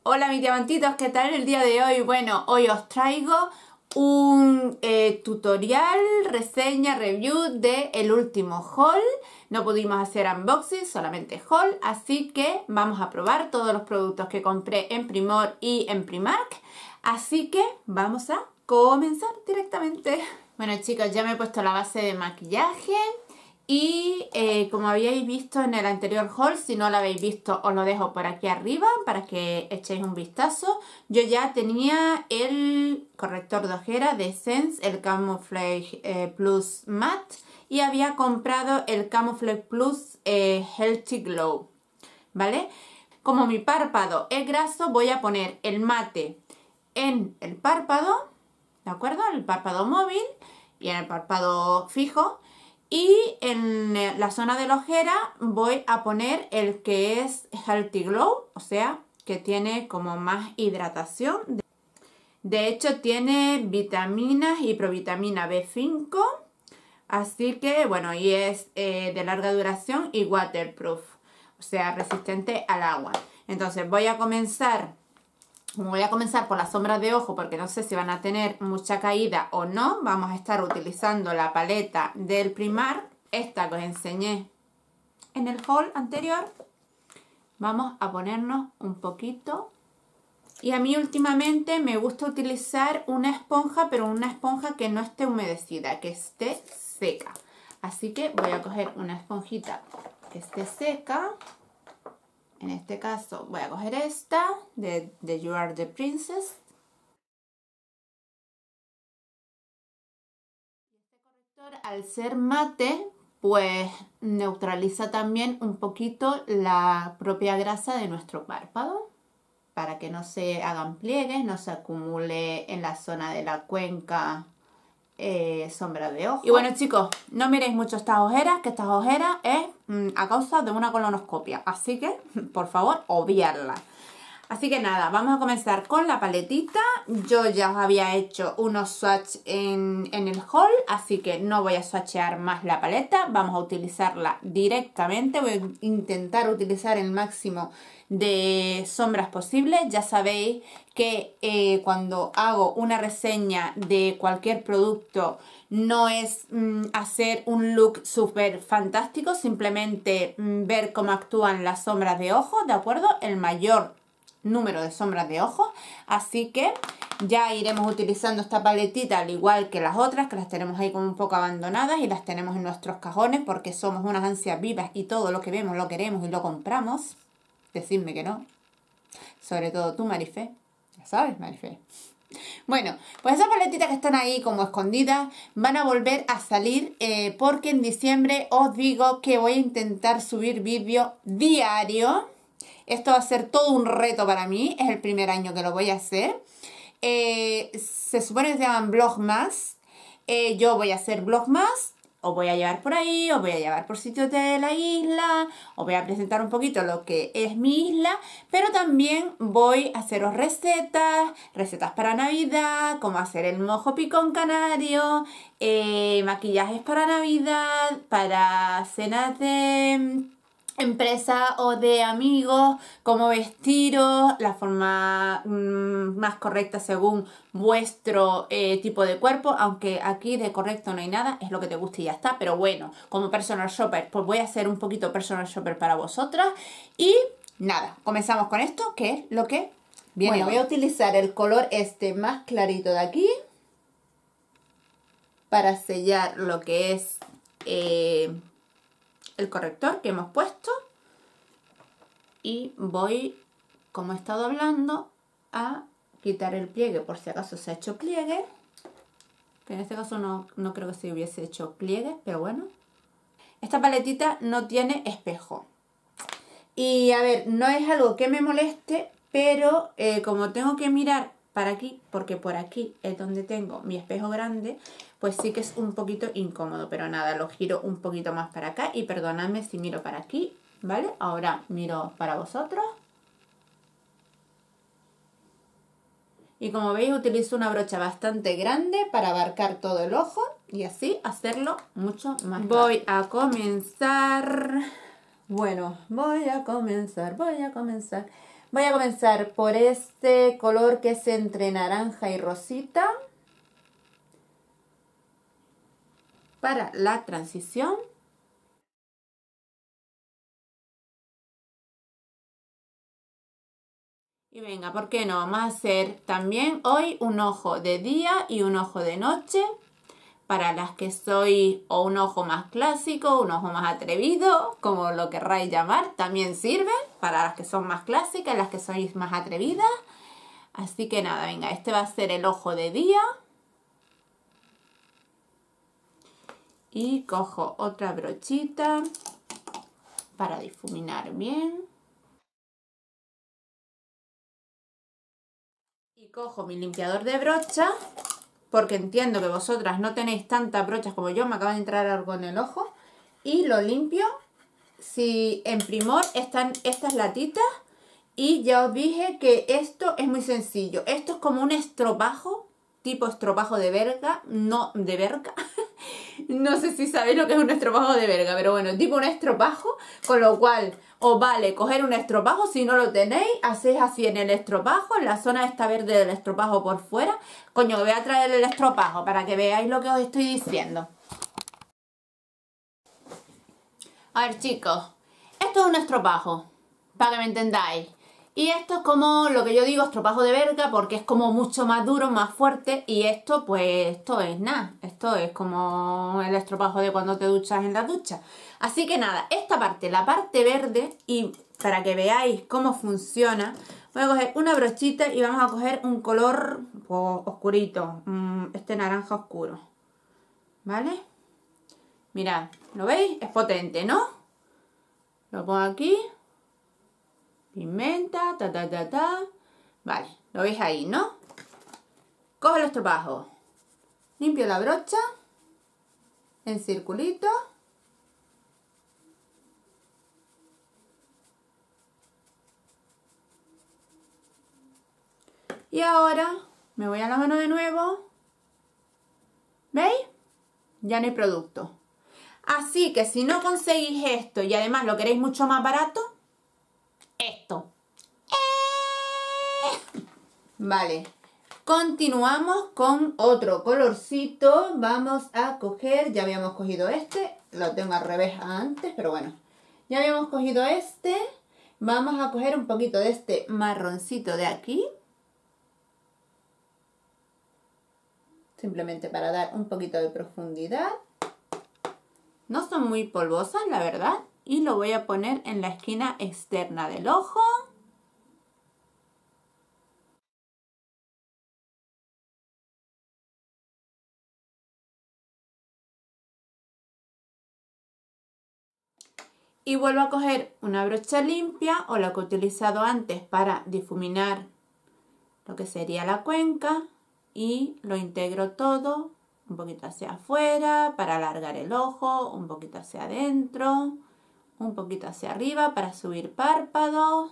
Hola mis diamantitos, ¿qué tal el día de hoy? Bueno, hoy os traigo un tutorial, reseña, review de el último haul. No pudimos hacer unboxing, solamente haul, así que vamos a probar todos los productos que compré en Primor y en Primark. Así que vamos a comenzar directamente. Bueno chicos, ya me he puesto la base de maquillaje. Y como habíais visto en el anterior haul, si no lo habéis visto os lo dejo por aquí arriba para que echéis un vistazo. Yo ya tenía el corrector de ojeras de Essence, el Camouflage Plus Matte, y había comprado el Camouflage Plus Healthy Glow, ¿vale? Como mi párpado es graso, voy a poner el mate en el párpado, ¿de acuerdo? En el párpado móvil y en el párpado fijo. Y en la zona de la ojera voy a poner el que es Healthy Glow, o sea, que tiene como más hidratación. De hecho, tiene vitaminas y provitamina B5, así que, bueno, y es de larga duración y waterproof, o sea, resistente al agua. Entonces voy a comenzar por las sombras de ojo porque no sé si van a tener mucha caída o no. Vamos a estar utilizando la paleta del Primark, esta que os enseñé en el haul anterior. Vamos a ponernos un poquito. Y a mí últimamente me gusta utilizar una esponja, pero una esponja que no esté humedecida, que esté seca. Así que voy a coger una esponjita que esté seca. En este caso voy a coger esta de You Are the Princess. Este corrector, al ser mate, pues neutraliza también un poquito la propia grasa de nuestro párpado, para que no se hagan pliegues, no se acumule en la zona de la cuenca sombra de ojo. Y bueno chicos, no miréis mucho estas ojeras, que estas ojeras es a causa de una colonoscopia, así que por favor obviarlas. Así que nada, vamos a comenzar con la paletita. Yo ya os había hecho unos swatch en el haul, así que no voy a swatchear más la paleta. Vamos a utilizarla directamente. Voy a intentar utilizar el máximo de sombras posible. Ya sabéis que cuando hago una reseña de cualquier producto no es hacer un look súper fantástico, simplemente ver cómo actúan las sombras de ojos, ¿de acuerdo? El mayor número de sombras de ojos, así que ya iremos utilizando esta paletita al igual que las otras, que las tenemos ahí como un poco abandonadas y las tenemos en nuestros cajones porque somos unas ansias vivas y todo lo que vemos lo queremos y lo compramos. Decidme que no, sobre todo tú, Marifé, ya sabes, Marifé. Bueno, pues esas paletitas que están ahí como escondidas van a volver a salir porque en diciembre os digo que voy a intentar subir vídeo diario. Esto va a ser todo un reto para mí, es el primer año que lo voy a hacer. Se supone que se llaman Vlogmas. Yo voy a hacer Vlogmas, os voy a llevar por ahí, os voy a llevar por sitios de la isla, os voy a presentar un poquito lo que es mi isla, pero también voy a haceros recetas para Navidad, cómo hacer el mojo picón canario, maquillajes para Navidad, para cenas de empresa o de amigos, cómo vestiros, la forma más correcta según vuestro tipo de cuerpo, aunque aquí de correcto no hay nada, es lo que te guste y ya está, pero bueno, como personal shopper, pues voy a hacer un poquito personal shopper para vosotras y nada, comenzamos con esto, que es lo que viene. Bueno, voy a utilizar el color este más clarito de aquí para sellar lo que es el corrector que hemos puesto y voy, como he estado hablando, a quitar el pliegue por si acaso se ha hecho pliegue, que en este caso no creo que se hubiese hecho pliegue, pero bueno. Esta paletita no tiene espejo y a ver, no es algo que me moleste, pero como tengo que mirar para aquí, porque por aquí es donde tengo mi espejo grande, pues sí que es un poquito incómodo, pero nada, lo giro un poquito más para acá y perdonadme si miro para aquí, ¿vale? Ahora miro para vosotros. Y como veis utilizo una brocha bastante grande para abarcar todo el ojo y así hacerlo mucho más rápido. Voy a comenzar Voy a comenzar por este color que es entre naranja y rosita para la transición. Y venga, ¿por qué no? Vamos a hacer también hoy un ojo de día y un ojo de noche. Para las que soy o un ojo más clásico, un ojo más atrevido, como lo querráis llamar, también sirve para las que son más clásicas, las que sois más atrevidas. Así que nada, venga, este va a ser el ojo de día. Y cojo otra brochita para difuminar bien. Y cojo mi limpiador de brocha, porque entiendo que vosotras no tenéis tantas brochas como yo, me acaba de entrar algo en el ojo. Y lo limpio. Si en Primor están estas latitas. Y ya os dije que esto es muy sencillo. Esto es como un estropajo, tipo estropajo de verga, no de verga. No sé si sabéis lo que es un estropajo de verga, pero bueno, tipo un estropajo, con lo cual os vale coger un estropajo, si no lo tenéis, hacéis así en el estropajo, en la zona esta verde del estropajo por fuera. Coño, voy a traer el estropajo para que veáis lo que os estoy diciendo. A ver, chicos, esto es un estropajo, para que me entendáis. Y esto es como lo que yo digo, estropajo de verga, porque es como mucho más duro, más fuerte. Y esto, pues, esto es nada. Esto es como el estropajo de cuando te duchas en la ducha. Así que nada, esta parte, la parte verde, y para que veáis cómo funciona, voy a coger una brochita y vamos a coger un color pues, oscurito. Este naranja oscuro. ¿Vale? Mirad, ¿lo veis? Es potente, ¿no? Lo pongo aquí. Pigmenta, Vale, lo veis ahí, ¿no? Cojo el estropajo. Limpio la brocha. En circulito. Y ahora me voy a la mano de nuevo. ¿Veis? Ya no hay producto. Así que si no conseguís esto y además lo queréis mucho más barato, esto. Vale, continuamos con otro colorcito. Vamos a coger, ya habíamos cogido este, lo tengo al revés antes, pero bueno, ya habíamos cogido este. Vamos a coger un poquito de este marroncito de aquí, simplemente para dar un poquito de profundidad. No son muy polvosas, la verdad, y lo voy a poner en la esquina externa del ojo. Y vuelvo a coger una brocha limpia o la que he utilizado antes para difuminar lo que sería la cuenca y lo integro todo un poquito hacia afuera para alargar el ojo, un poquito hacia adentro, un poquito hacia arriba para subir párpados.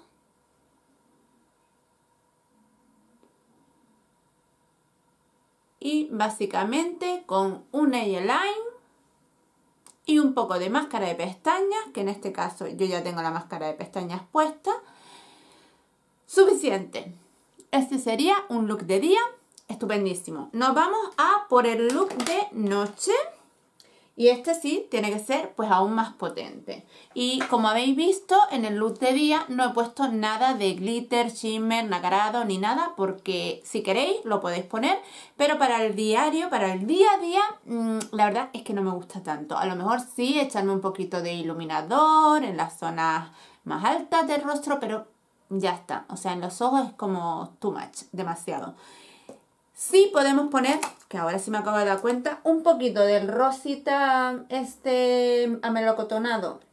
Y básicamente con un nail line y un poco de máscara de pestañas, que en este caso yo ya tengo la máscara de pestañas puesta. Suficiente. Este sería un look de día estupendísimo. Nos vamos a por el look de noche. Y este sí tiene que ser pues aún más potente. Y como habéis visto, en el look de día no he puesto nada de glitter, shimmer, nacarado ni nada, porque si queréis lo podéis poner, pero para el diario, para el día a día, la verdad es que no me gusta tanto. A lo mejor sí echarme un poquito de iluminador en las zonas más altas del rostro, pero ya está. O sea, en los ojos es como too much, demasiado. Sí podemos poner, que ahora sí me acabo de dar cuenta, un poquito del rosita amelocotonado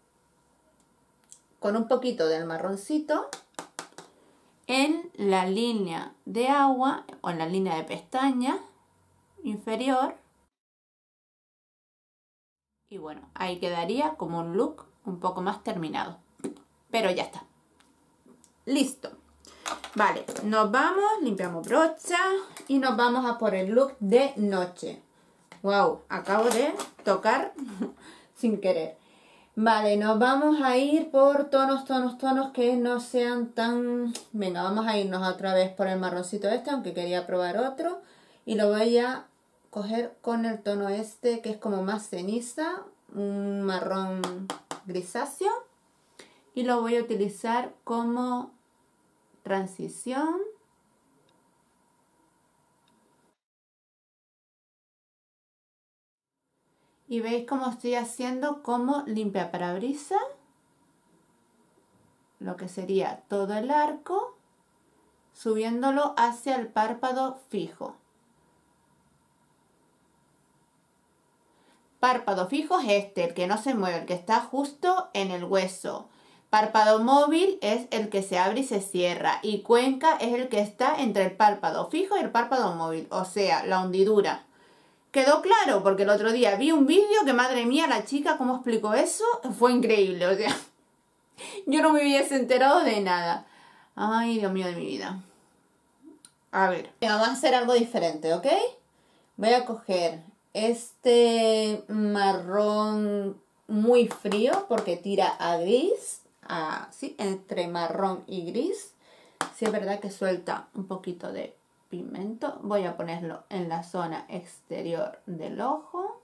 con un poquito del marroncito en la línea de agua o en la línea de pestaña inferior. Y bueno, ahí quedaría como un look un poco más terminado. Pero ya está. Listo. Vale, nos vamos, limpiamos brocha y nos vamos a por el look de noche. Wow, acabo de tocar sin querer. Vale, nos vamos a ir por tonos que no sean tan... Venga, vamos a irnos otra vez por el marroncito este, aunque quería probar otro. Y lo voy a coger con el tono este, que es como más ceniza, un marrón grisáceo. Y lo voy a utilizar como transición. Y veis cómo estoy haciendo como limpia parabrisas, lo que sería todo el arco, subiéndolo hacia el párpado fijo. Párpado fijo es este, el que no se mueve, el que está justo en el hueso. Párpado móvil es el que se abre y se cierra. Y cuenca es el que está entre el párpado fijo y el párpado móvil, o sea, la hundidura. ¿Quedó claro? Porque el otro día vi un vídeo que, madre mía, la chica, ¿cómo explicó eso? Fue increíble, o sea, yo no me hubiese enterado de nada. Ay, Dios mío de mi vida. A ver, vamos a hacer algo diferente, ¿ok? Voy a coger este marrón muy frío porque tira a gris, sí, entre marrón y gris. Sí, es verdad que suelta un poquito de pigmento. Voy a ponerlo en la zona exterior del ojo.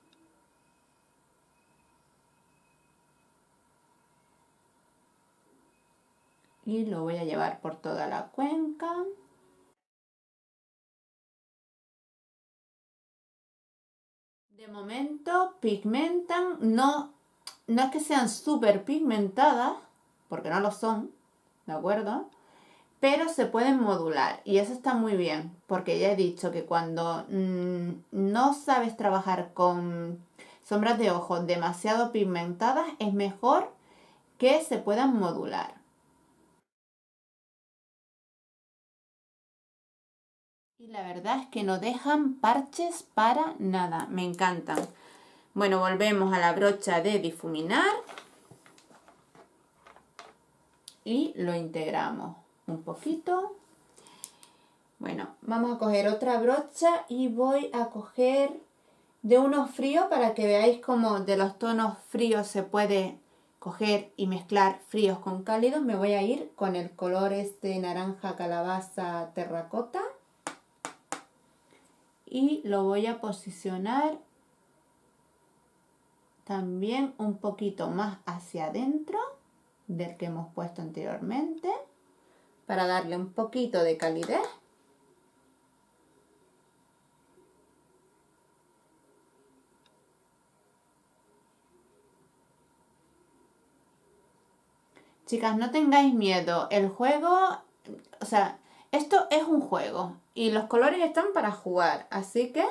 Y lo voy a llevar por toda la cuenca. De momento pigmentan, no es que sean súper pigmentadas, porque no lo son, ¿de acuerdo? Pero se pueden modular y eso está muy bien, porque ya he dicho que cuando no sabes trabajar con sombras de ojos demasiado pigmentadas, es mejor que se puedan modular. Y la verdad es que no dejan parches para nada, me encantan. Bueno, volvemos a la brocha de difuminar y lo integramos un poquito. Bueno, vamos a coger otra brocha y voy a coger de unos fríos para que veáis cómo de los tonos fríos se puede coger y mezclar fríos con cálidos. Me voy a ir con el color este naranja calabaza terracota y lo voy a posicionar también un poquito más hacia adentro del que hemos puesto anteriormente para darle un poquito de calidez. Chicas, no tengáis miedo, el juego, o sea, esto es un juego y los colores están para jugar, así que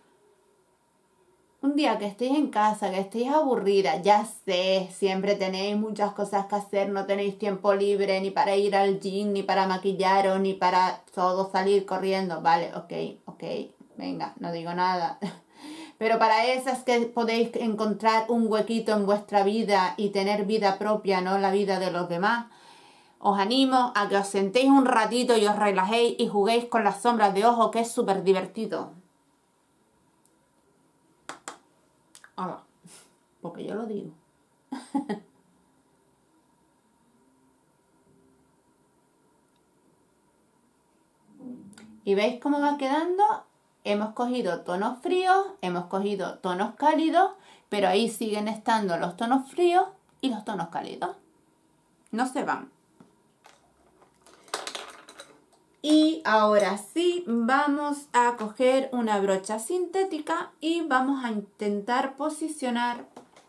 un día que estéis en casa, que estéis aburrida, ya sé, siempre tenéis muchas cosas que hacer, no tenéis tiempo libre ni para ir al gym, ni para maquillaros, ni para todo salir corriendo. Vale, ok, venga, no digo nada. Pero para esas que podéis encontrar un huequito en vuestra vida y tener vida propia, no la vida de los demás, os animo a que os sentéis un ratito y os relajéis y juguéis con las sombras de ojo, que es súper divertido. Hola, porque yo lo digo. ¿Y veis cómo va quedando? Hemos cogido tonos fríos, hemos cogido tonos cálidos, pero ahí siguen estando los tonos fríos y los tonos cálidos. No se van. Y ahora sí, vamos a coger una brocha sintética y vamos a intentar posicionar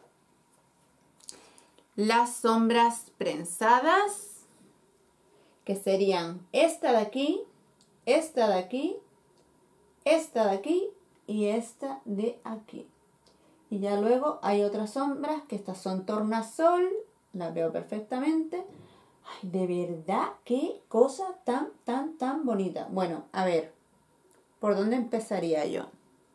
las sombras prensadas, que serían esta de aquí, esta de aquí, esta de aquí y esta de aquí. Y ya luego hay otras sombras, que estas son tornasol, las veo perfectamente. Ay, de verdad, qué cosa tan bonita. Bueno, a ver, ¿por dónde empezaría yo?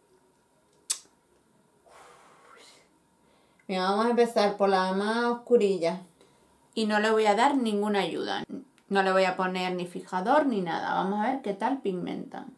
Mira, vamos a empezar por la más oscurilla. Y no le voy a dar ninguna ayuda. No le voy a poner ni fijador ni nada. Vamos a ver qué tal pigmentan.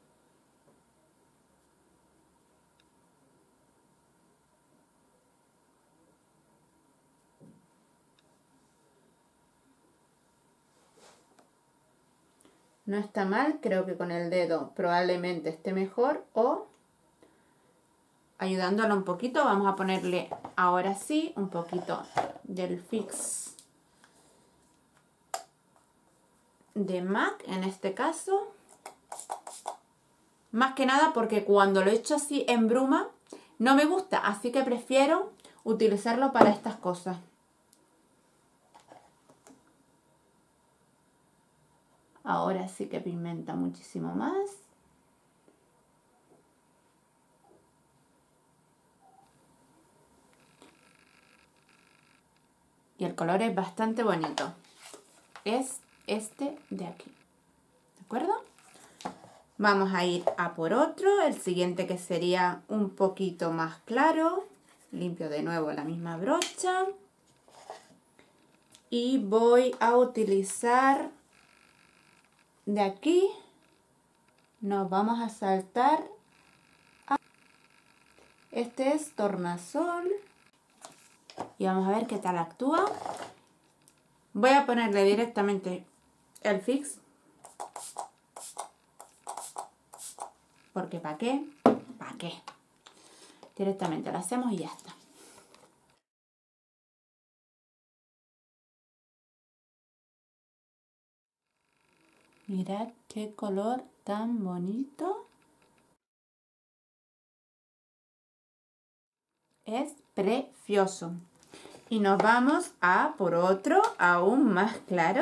No está mal, creo que con el dedo probablemente esté mejor, o ayudándolo un poquito vamos a ponerle ahora sí un poquito del Fix de MAC en este caso. Más que nada porque cuando lo echo así en bruma no me gusta, así que prefiero utilizarlo para estas cosas. Ahora sí que pigmenta muchísimo más. Y el color es bastante bonito. Es este de aquí. ¿De acuerdo? Vamos a ir a por otro. El siguiente que sería un poquito más claro. Limpio de nuevo la misma brocha. Y voy a utilizar de aquí. Nos vamos a saltar. Este es tornasol. Y vamos a ver qué tal actúa. Voy a ponerle directamente el Fix. Porque ¿para qué? ¿Para qué? Directamente lo hacemos y ya está. Mirad qué color tan bonito. Es precioso. Y nos vamos a por otro aún más claro.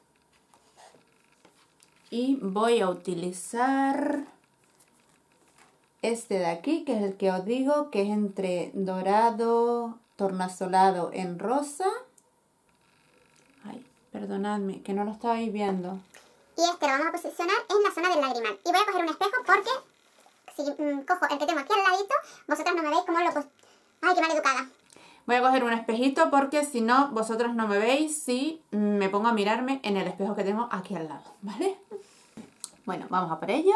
Y voy a utilizar este de aquí, que es el que os digo, que es entre dorado, tornasolado en rosa. Ay, perdonadme, que no lo estabais viendo. Y este lo vamos a posicionar en la zona del lagrimal. Y voy a coger un espejo porque si cojo el que tengo aquí al ladito, vosotras no me veis cómo lo... ¡Ay, qué maleducada! Voy a coger un espejito porque si no, vosotros no me veis si me pongo a mirarme en el espejo que tengo aquí al lado, ¿vale? Bueno, vamos a por ello.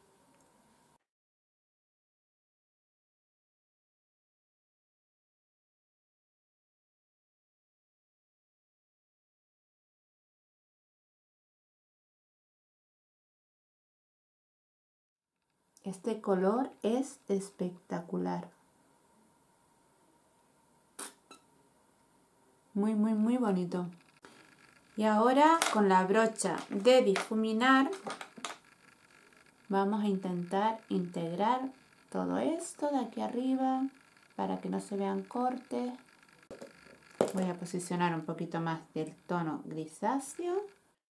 Este color es espectacular. Muy, muy, muy bonito. Y ahora con la brocha de difuminar vamos a intentar integrar todo esto de aquí arriba para que no se vean cortes. Voy a posicionar un poquito más del tono grisáceo.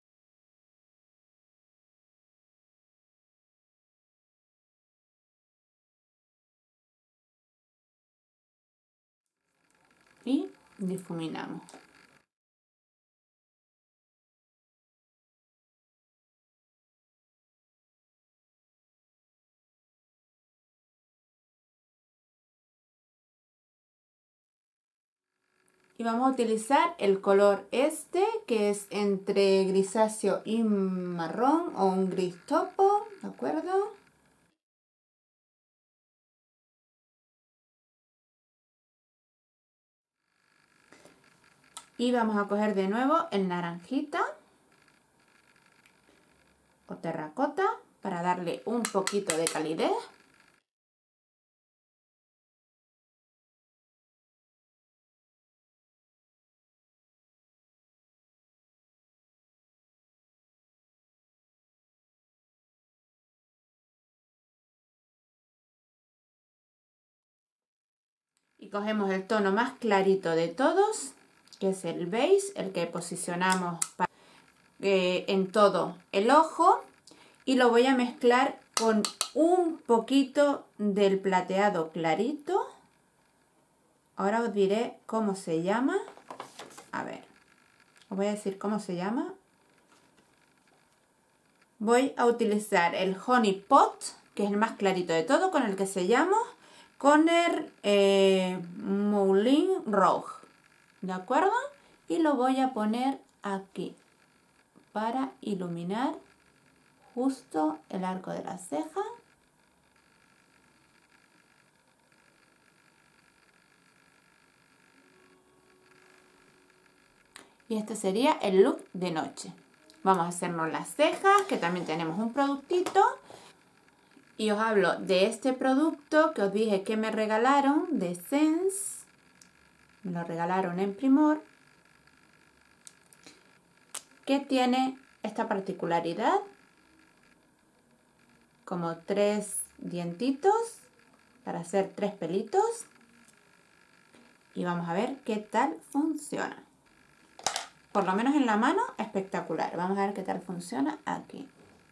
Y difuminamos. Y vamos a utilizar el color este, que es entre grisáceo y marrón o un gris topo, ¿de acuerdo? Y vamos a coger de nuevo el naranjita o terracota para darle un poquito de calidez. Y cogemos el tono más clarito de todos, que es el beige, el que posicionamos en todo el ojo. Y lo voy a mezclar con un poquito del plateado clarito. Ahora os diré cómo se llama. A ver, os voy a decir cómo se llama. Voy a utilizar el Honey Pot, que es el más clarito de todo, con el que sellamos, con el Moulin Rouge, ¿de acuerdo? Y lo voy a poner aquí para iluminar justo el arco de la ceja. Y este sería el look de noche. Vamos a hacernos las cejas, que también tenemos un productito. Y os hablo de este producto que os dije que me regalaron de Sense. Me lo regalaron en Primor. Que tiene esta particularidad. Como 3 dientitos para hacer 3 pelitos. Y vamos a ver qué tal funciona. Por lo menos en la mano, espectacular. Vamos a ver qué tal funciona aquí.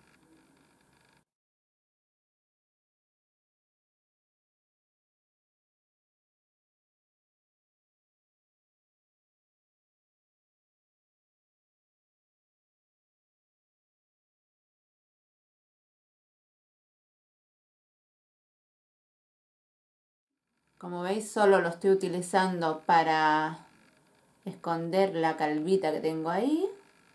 Como veis, solo lo estoy utilizando para esconder la calvita que tengo ahí.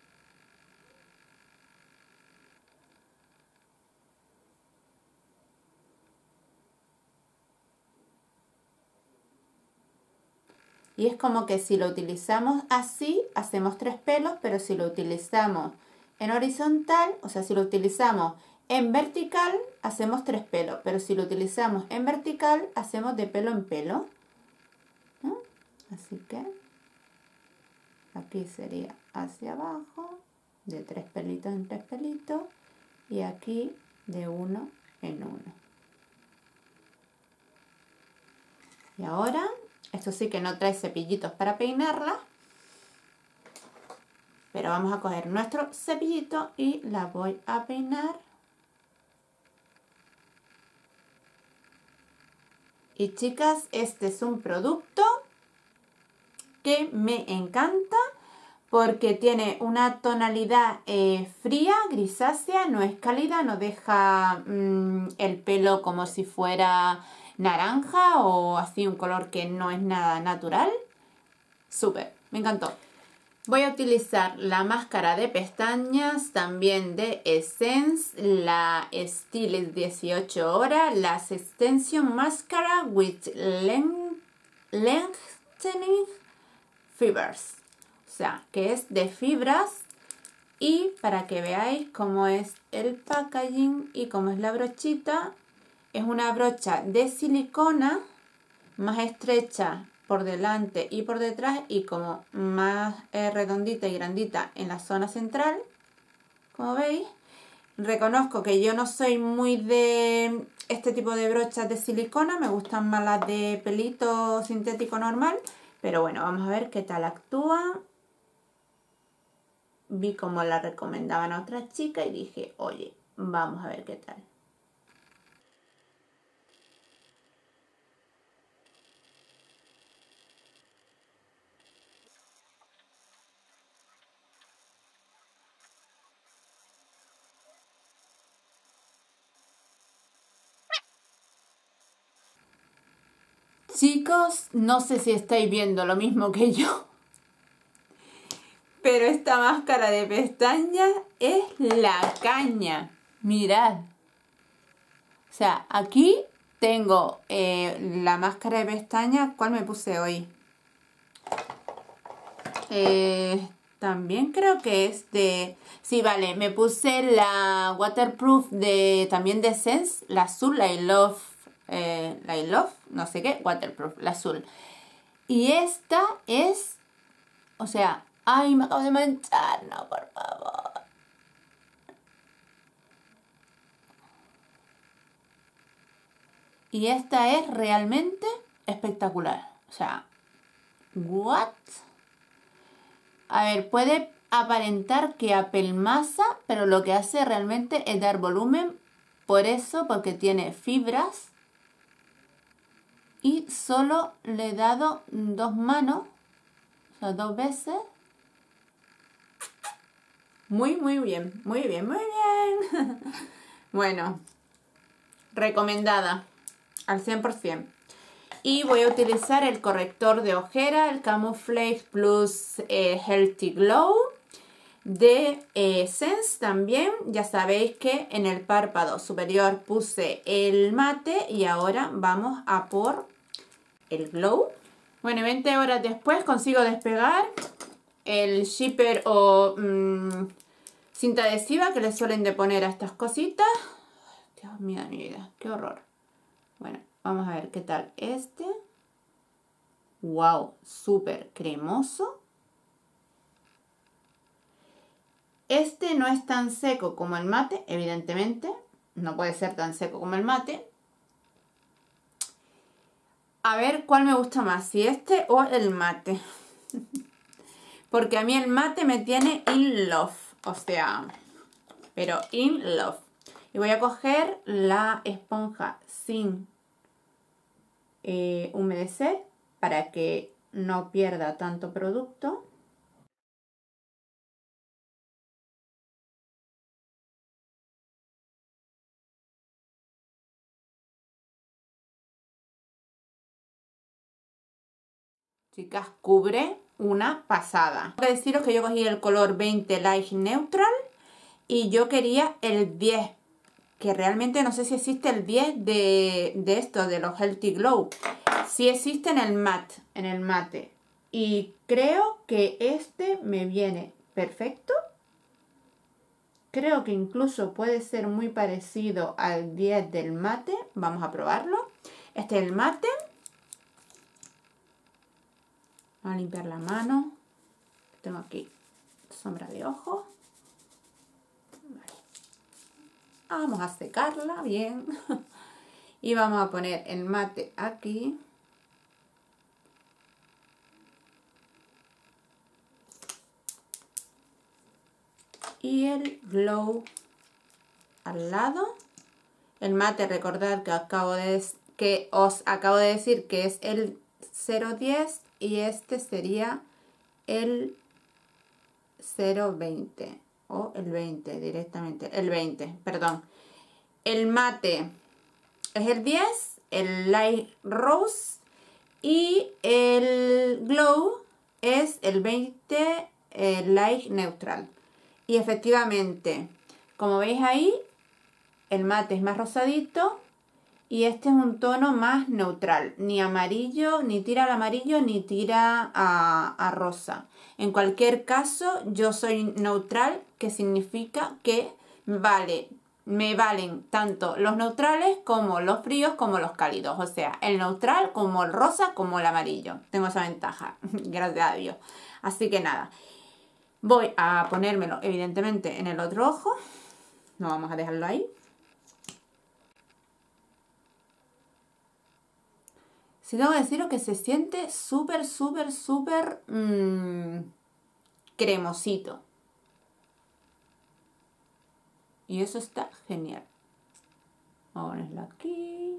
Y es como que si lo utilizamos así, hacemos 3 pelos, pero si lo utilizamos en horizontal, o sea, si lo utilizamos en vertical, hacemos 3 pelos, pero si lo utilizamos en vertical, hacemos de pelo en pelo. ¿No? Así que aquí sería hacia abajo, de 3 pelitos en 3 pelitos, y aquí de 1 en 1. Y ahora, esto sí que no trae cepillitos para peinarla, pero vamos a coger nuestro cepillito y la voy a peinar. Y chicas, este es un producto que me encanta porque tiene una tonalidad fría, grisácea, no es cálida, no deja el pelo como si fuera naranja o así un color que no es nada natural. Súper, me encantó. Voy a utilizar la máscara de pestañas también de Essence, la Stylist 18 horas, la Extension Mascara with Lengthening Fibers. O sea, que es de fibras. Y para que veáis cómo es el packaging y cómo es la brochita, es una brocha de silicona más estrecha por delante y por detrás y como más redondita y grandita en la zona central, como veis. Reconozco que yo no soy muy de este tipo de brochas de silicona, me gustan más las de pelito sintético normal, pero bueno, vamos a ver qué tal actúa. Vi cómo la recomendaban a otra chica y dije, oye, vamos a ver qué tal. Chicos, no sé si estáis viendo lo mismo que yo, pero esta máscara de pestañas es la caña. Mirad. O sea, aquí tengo la máscara de pestañas. ¿Cuál me puse hoy? También creo que es de... Sí, vale, me puse la waterproof también de Sense, la azul, la I Love, no sé qué, waterproof, la azul. Y esta es, o sea, ay, me acabo de manchar, no, por favor. Y esta es realmente espectacular. O sea, what? A ver, puede aparentar que apelmaza, pero lo que hace realmente es dar volumen. Por eso, porque tiene fibras. Y solo le he dado 2 manos, o sea, 2 veces. Muy, muy bien, muy bien, muy bien. Bueno, recomendada al 100%. Y voy a utilizar el corrector de ojera, el Camouflage Plus Healthy Glow de Sense también. Ya sabéis que en el párpado superior puse el mate y ahora vamos a por el glow. Bueno, 20 horas después consigo despegar el shipper o cinta adhesiva que le suelen de poner a estas cositas. Dios mío de mi vida, qué horror. Bueno, vamos a ver qué tal este. Wow, súper cremoso. Este no es tan seco como el mate, evidentemente. No puede ser tan seco como el mate. A ver cuál me gusta más, si este o el mate. Porque a mí el mate me tiene in love. O sea, pero in love. Y voy a coger la esponja sin humedecer para que no pierda tanto producto. Chicas, cubre una pasada. Tengo que deciros que yo cogí el color 20 Light Neutral y yo quería el 10, que realmente no sé si existe el 10 de esto, de los Healthy Glow. Sí existe en el mate. Y creo que este me viene perfecto. Creo que incluso puede ser muy parecido al 10 del mate. Vamos a probarlo. Este es el mate. Vamos a limpiar la mano. Tengo aquí sombra de ojo. Vale. Vamos a secarla bien. Y vamos a poner el mate aquí. Y el glow al lado. El mate, recordad que os acabo de decir que es el 010 y este sería el 020 o el 20 directamente, el 20, perdón. El mate es el 10, el light rose y el glow es el 20, light neutral. Y efectivamente, como veis ahí, el mate es más rosadito y este es un tono más neutral, ni amarillo, ni tira al amarillo, ni tira a rosa. En cualquier caso, yo soy neutral, que significa que me valen tanto los neutrales como los fríos como los cálidos. O sea, el neutral como el rosa como el amarillo. Tengo esa ventaja, gracias a Dios. Así que nada, voy a ponérmelo evidentemente en el otro ojo. No vamos a dejarlo ahí. Si tengo que deciros que se siente súper, súper, súper cremosito. Y eso está genial. Vamos a ponerlo aquí.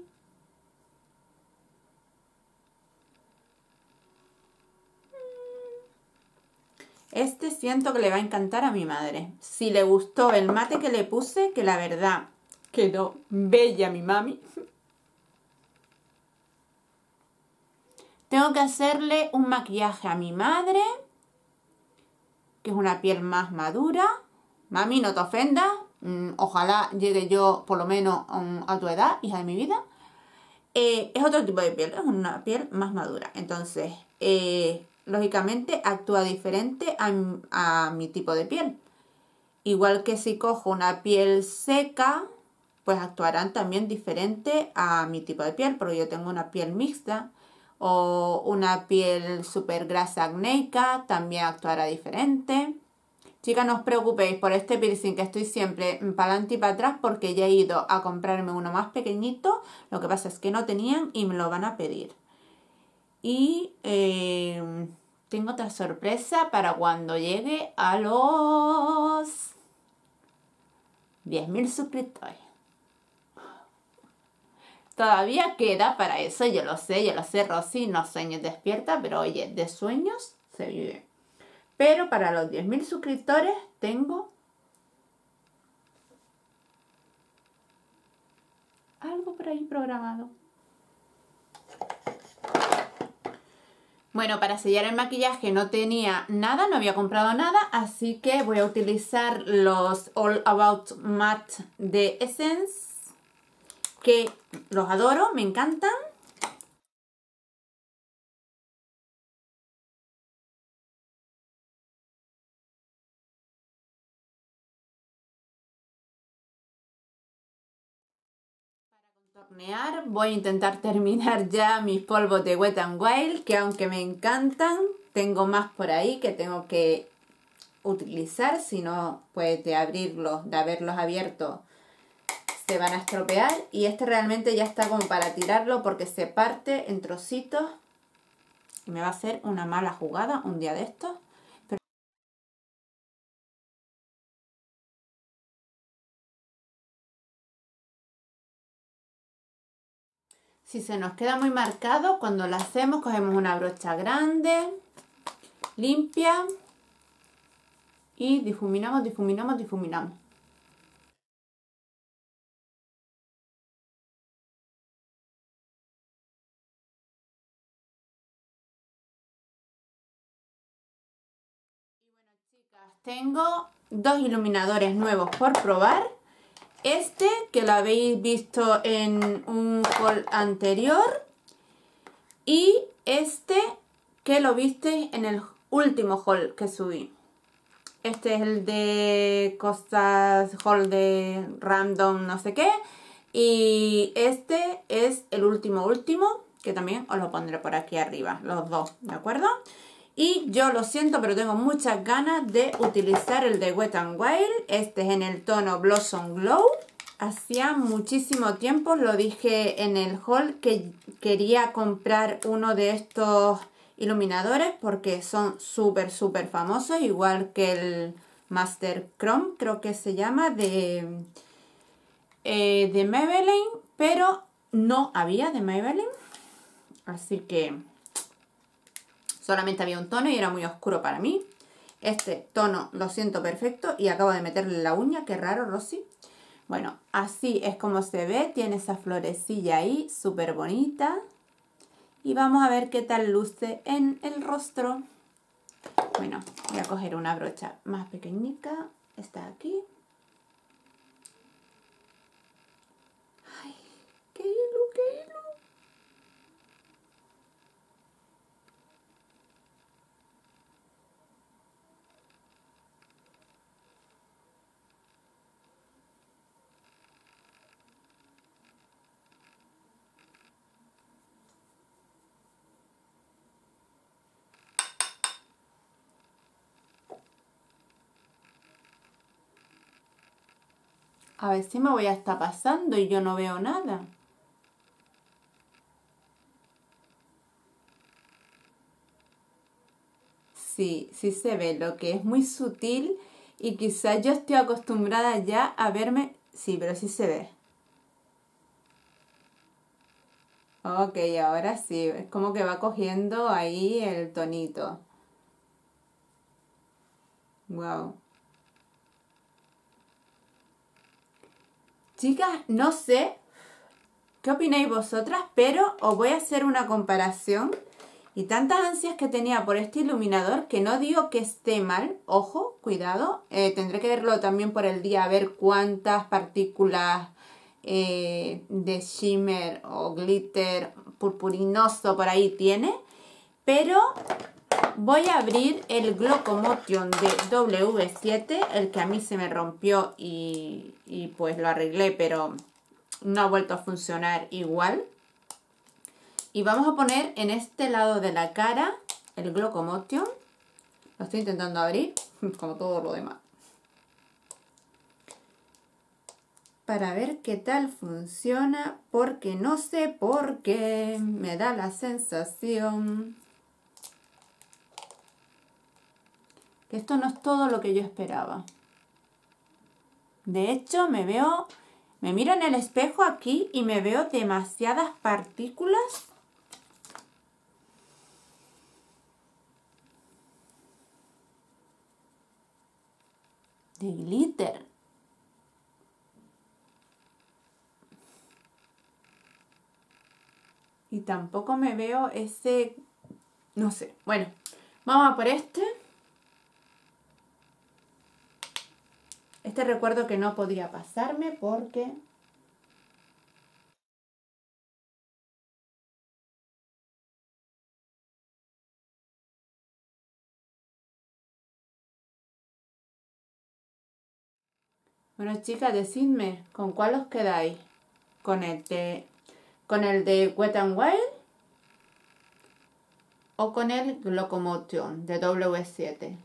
Este siento que le va a encantar a mi madre. Si le gustó el mate que le puse, que la verdad quedó bella mi mami. Tengo que hacerle un maquillaje a mi madre, que es una piel más madura. Mami, no te ofendas. Ojalá llegue yo por lo menos a tu edad, hija de mi vida. Es otro tipo de piel, es una piel más madura. Entonces, lógicamente actúa diferente a mi tipo de piel. Igual que si cojo una piel seca, pues actuarán también diferente a mi tipo de piel, porque yo tengo una piel mixta. O una piel súper grasa acnéica, también actuará diferente. Chicas, no os preocupéis por este piercing, que estoy siempre para adelante y para atrás, porque ya he ido a comprarme uno más pequeñito. Lo que pasa es que no tenían y me lo van a pedir. Y tengo otra sorpresa para cuando llegue a los 10.000 suscriptores. Todavía queda para eso, yo lo sé, Rosy, no sueñes despierta, pero oye, de sueños se vive. Pero para los 10.000 suscriptores tengo algo por ahí programado. Bueno, para sellar el maquillaje no tenía nada, no había comprado nada, así que voy a utilizar los All About Matte de Essence, que los adoro, me encantan. Tornear, voy a intentar terminar ya mis polvos de Wet n Wild, que aunque me encantan, tengo más por ahí que tengo que utilizar, si no, pues de abrirlos, de haberlos abierto, se van a estropear. Y este realmente ya está como para tirarlo porque se parte en trocitos y me va a hacer una mala jugada un día de estos. Si se nos queda muy marcado, cuando lo hacemos, cogemos una brocha grande, limpia, y difuminamos, difuminamos, difuminamos. Y bueno, chicas, tengo dos iluminadores nuevos por probar. Este, que lo habéis visto en un haul anterior, y este, que lo visteis en el último haul que subí. Este es el de cosas, haul de random no sé qué. Y este es el último, que también os lo pondré por aquí arriba, los dos, ¿de acuerdo? Y yo lo siento, pero tengo muchas ganas de utilizar el de Wet n Wild. Este es en el tono Blossom Glow. Hacía muchísimo tiempo, lo dije en el haul, que quería comprar uno de estos iluminadores porque son súper famosos, igual que el Master Chrome, creo que se llama, de Maybelline, pero no había de Maybelline, así que solamente había un tono y era muy oscuro para mí. Este tono lo siento perfecto y acabo de meterle la uña, qué raro, Rosy. Bueno, así es como se ve, tiene esa florecilla ahí, súper bonita. Y vamos a ver qué tal luce en el rostro. Bueno, voy a coger una brocha más pequeñita, está aquí. Ay, qué hilo, qué hilo. A ver si me voy a estar pasando y yo no veo nada. Sí, sí se ve, lo que es muy sutil y quizás yo estoy acostumbrada ya a verme... Sí, pero sí se ve. Ok, ahora sí, es como que va cogiendo ahí el tonito. Wow. Chicas, no sé qué opináis vosotras, pero os voy a hacer una comparación. Y tantas ansias que tenía por este iluminador, que no digo que esté mal, ojo, cuidado, tendré que verlo también por el día, a ver cuántas partículas de shimmer o glitter purpurinoso por ahí tiene, pero voy a abrir el Glocomotion de W7, el que a mí se me rompió y pues lo arreglé, pero no ha vuelto a funcionar igual. Y vamos a poner en este lado de la cara el Glocomotion. Lo estoy intentando abrir, como todo lo demás, para ver qué tal funciona, porque no sé por qué me da la sensación que esto no es todo lo que yo esperaba. De hecho, me miro en el espejo aquí y me veo demasiadas partículas de glitter. Y tampoco me veo ese... No sé. Bueno, vamos a por este. Este recuerdo que no podía pasarme porque... Bueno, chicas, decidme, ¿con cuál os quedáis? con el de Wet n Wild o con el Locomotion de W7.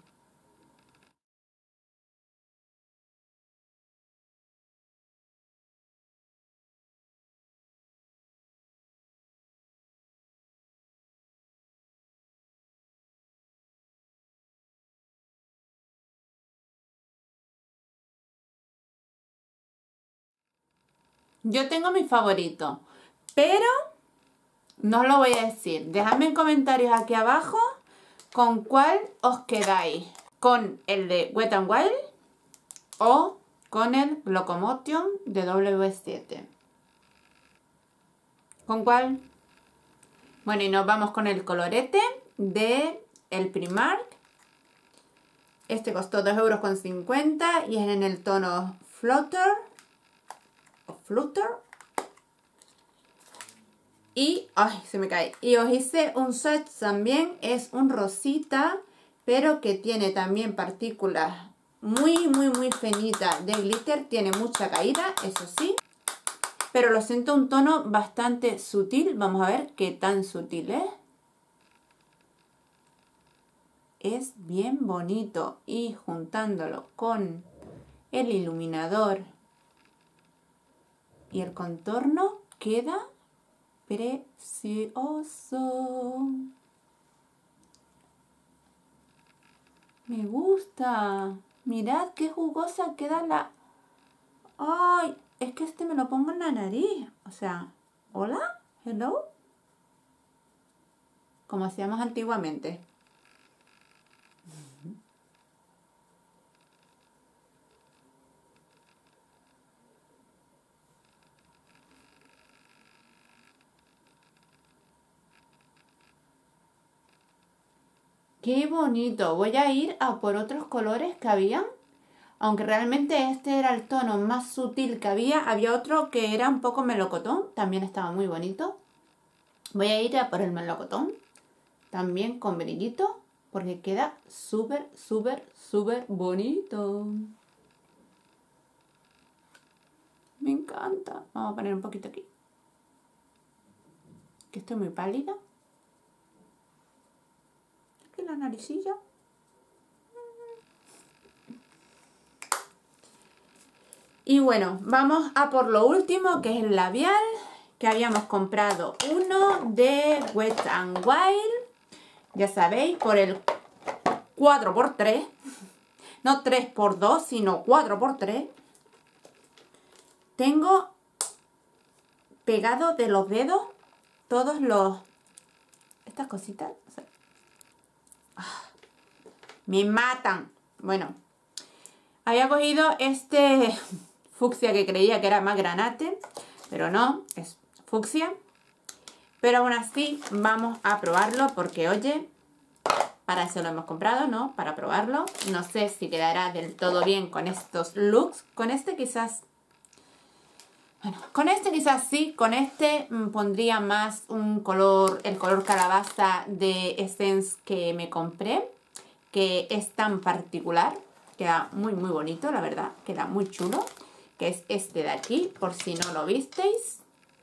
Yo tengo mi favorito, pero no os lo voy a decir. Dejadme en comentarios aquí abajo con cuál os quedáis. ¿Con el de Wet n Wild o con el Locomotion de W7? ¿Con cuál? Bueno, y nos vamos con el colorete de el Primark. Este costó 2,50 € y es en el tono Flutter. Y, ay, se me cae. Y os hice un swatch también, es un rosita, pero que tiene también partículas muy finitas de glitter. Tiene mucha caída, eso sí. Pero lo siento un tono bastante sutil. Vamos a ver qué tan sutil es. Es bien bonito. Y juntándolo con el iluminador y el contorno, queda precioso. Me gusta. Mirad qué jugosa queda la... ¡Ay! Es que este me lo pongo en la nariz. O sea, ¿hola? ¿Hello? Como hacíamos antiguamente. ¡Qué bonito! Voy a ir a por otros colores que habían. Aunque realmente este era el tono más sutil que había. Había otro que era un poco melocotón. También estaba muy bonito. Voy a ir a por el melocotón. También con brillito. Porque queda súper bonito. Me encanta. Vamos a poner un poquito aquí. Que estoy muy pálida. Aquí la naricilla. Y bueno, vamos a por lo último, que es el labial, que habíamos comprado uno de Wet n Wild, ya sabéis, por el 4×3, no 3×2, sino 4×3. Tengo pegado de los dedos todos estas cositas. O sea, me matan. Bueno, había cogido este fucsia que creía que era más granate, pero no, es fucsia. Pero aún así vamos a probarlo porque, oye, para eso lo hemos comprado, ¿no? Para probarlo. No sé si quedará del todo bien con estos looks. Con este quizás... Bueno, con este quizás sí. Con este pondría más un color, el color calabaza de Essence que me compré, que es tan particular. Queda muy bonito, la verdad. Queda muy chulo. Que es este de aquí, por si no lo visteis.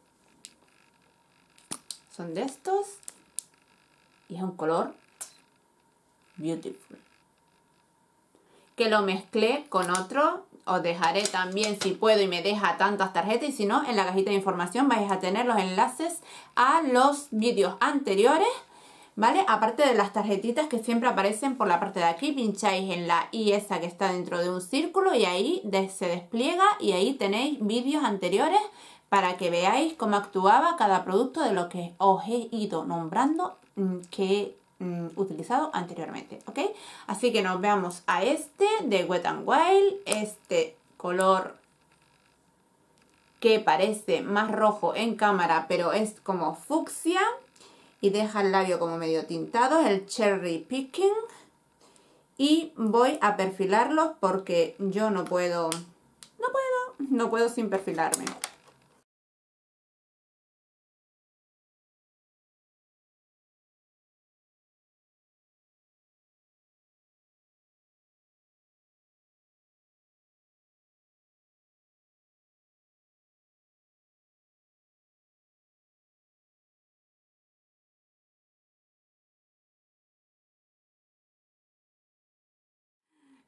Son de estos. Y es un color beautiful. Que lo mezclé con otro. Os dejaré también, si puedo y me deja, tantas tarjetas. Y si no, en la cajita de información vais a tener los enlaces a los vídeos anteriores, ¿vale? Aparte de las tarjetitas que siempre aparecen por la parte de aquí. Pincháis en la I esa que está dentro de un círculo y ahí se despliega. Y ahí tenéis vídeos anteriores para que veáis cómo actuaba cada producto de lo que os he ido nombrando que utilizado anteriormente, ¿ok? Así que nos veamos a este de Wet n Wild, este color que parece más rojo en cámara, pero es como fucsia y deja el labio como medio tintado, el Cherry Picking. Y voy a perfilarlos porque yo no puedo sin perfilarme.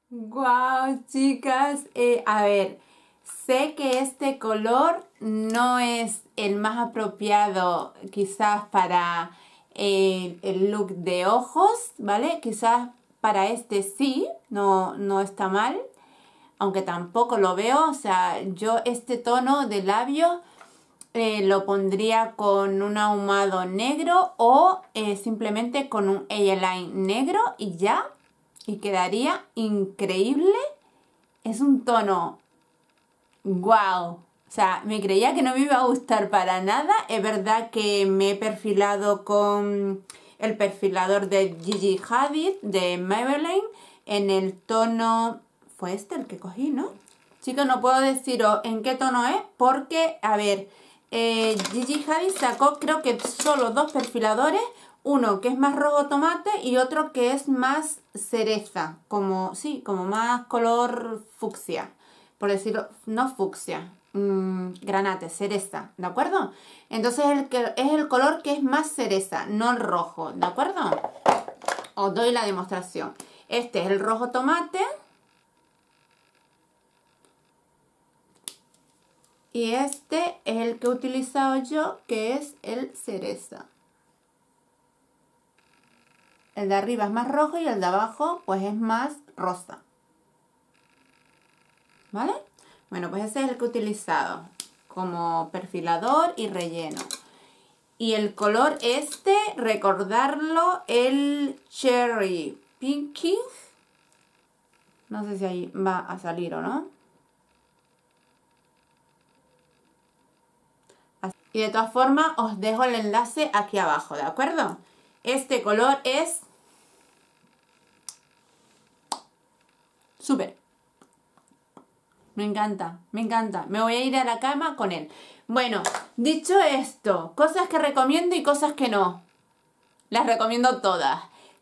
Wow, chicas. A ver, sé que este color no es el más apropiado quizás para el look de ojos, ¿vale? Quizás para este sí, no está mal, aunque tampoco lo veo. O sea, yo este tono de labio lo pondría con un ahumado negro o simplemente con un eyeliner negro y ya. Y quedaría increíble. Es un tono wow. O sea, me creía que no me iba a gustar para nada. Es verdad que me he perfilado con el perfilador de Gigi Hadid de Maybelline en el tono... Fue este el que cogí, ¿no? Chicos, no puedo deciros en qué tono es porque, a ver, Gigi Hadid sacó creo que solo 2 perfiladores. Uno que es más rojo tomate y otro que es más cereza, como más color fucsia, por decirlo, no fucsia, granate, cereza, ¿de acuerdo? Entonces es el color que es más cereza, no el rojo, ¿de acuerdo? Os doy la demostración. Este es el rojo tomate y este es el que he utilizado yo, que es el cereza. El de arriba es más rojo y el de abajo pues es más rosa. ¿Vale? Bueno, pues ese es el que he utilizado como perfilador y relleno. Y el color este, recordarlo, el Cherry Pinky. No sé si ahí va a salir o no. Y de todas formas os dejo el enlace aquí abajo, ¿de acuerdo? Este color es súper. Me encanta, me encanta. Me voy a ir a la cama con él. Bueno, dicho esto, cosas que recomiendo y cosas que no. Las recomiendo todas.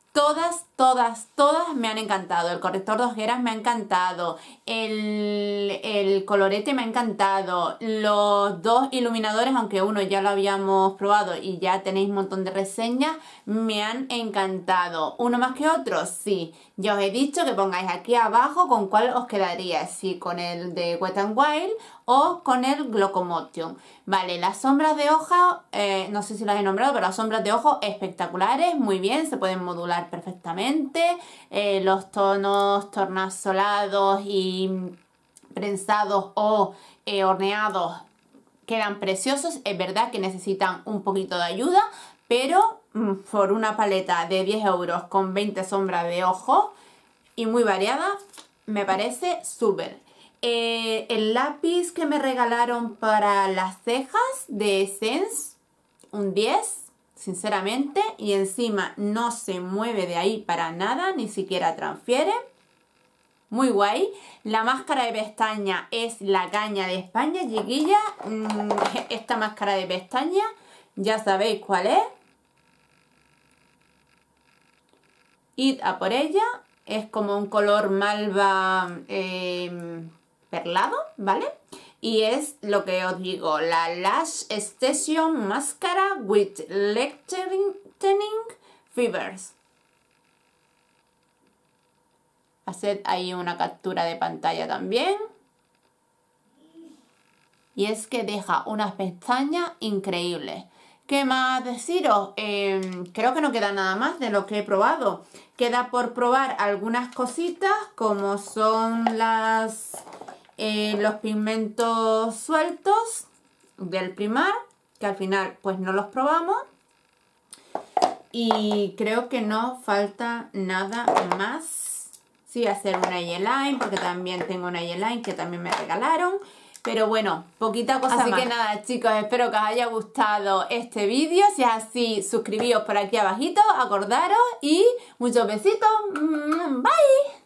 Todas me han encantado. El corrector de ojeras me ha encantado. El colorete me ha encantado. Los 2 iluminadores, aunque uno ya lo habíamos probado y ya tenéis un montón de reseñas, me han encantado. ¿Uno más que otro? Sí. Ya os he dicho que pongáis aquí abajo con cuál os quedaría. Si con el de Wet n Wild o con el Glocomotion. Vale, las sombras de hoja, no sé si las he nombrado, pero las sombras de ojo espectaculares, muy bien, se pueden modular perfectamente. Los tonos tornasolados y prensados o horneados quedan preciosos. Es verdad que necesitan un poquito de ayuda, pero por una paleta de 10 euros con 20 sombras de ojo y muy variada, me parece súper. El lápiz que me regalaron para las cejas de Essence, un 10, sinceramente, y encima no se mueve de ahí para nada, ni siquiera transfiere. Muy guay. La máscara de pestaña es la caña de España, chiquilla. Esta máscara de pestaña, ya sabéis cuál es. Id a por ella. Es como un color malva perlado, ¿vale? Y es lo que os digo, la Lash Extension Mascara with Lightening Fibers. Haced ahí una captura de pantalla también. Y es que deja unas pestañas increíbles. ¿Qué más deciros? Creo que no queda nada más de lo que he probado. Queda por probar algunas cositas como son los pigmentos sueltos del Primark, que al final pues no los probamos. Y creo que no falta nada más. Sí, hacer una eyeliner, porque también tengo una eyeliner que también me regalaron. Pero bueno, poquita cosa más. Así que nada, chicos, espero que os haya gustado este vídeo. Si es así, suscribíos por aquí abajito, acordaros y muchos besitos. Bye.